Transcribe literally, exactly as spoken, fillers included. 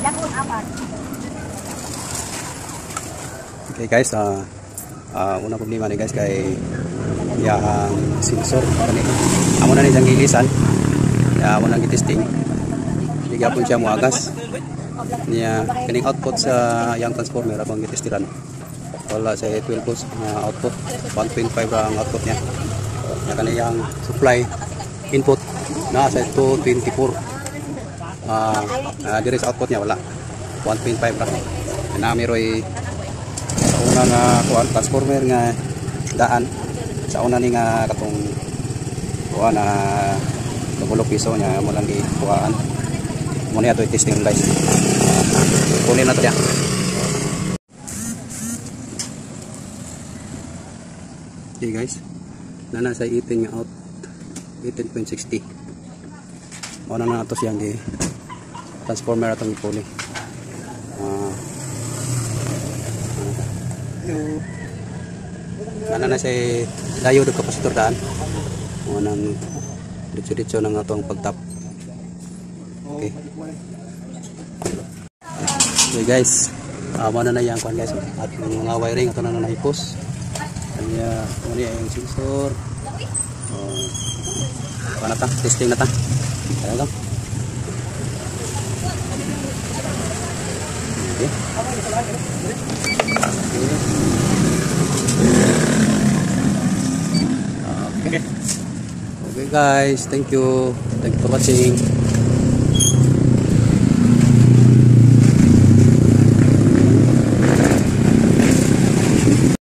Okay guys, uh, uh, una problema ni guys kay yang sensor kani. Amo na ni sang gilisan. Ya amo nang gi-testing. Diga pun siya muagas. Niya kining output sa yang transformer abang gi-testiran. Wala sa twelve volts na output, one point five ra ang output niya. Ya kani yang supply input na sa two twenty-four. Ah, uh, uh, dire sa output niya wala. one point five ra. Na meroy sa una nga kuan transformer nga daan sa una ni nga katong kuan na tungkulog piso niya mo lang gikuhaan mo niya to testing guys. Kunin nato ya. Okay guys, nana sa eighteen nga out eighteen point six zero mo na na to siyang gi transformer atong ipuli. Uh, Ano na say diode capacitor daan. O nang ditso-ditso nang atong pagtap. Okay. Okay guys, amo uh, na na yang kuan guys. At mga wiring ato na na naipos. Kanya mo ni ang sensor. Oh. Kana ta testing na ta. Kaya lang. Okay. Okay. Okay guys, thank you. Thank you for watching.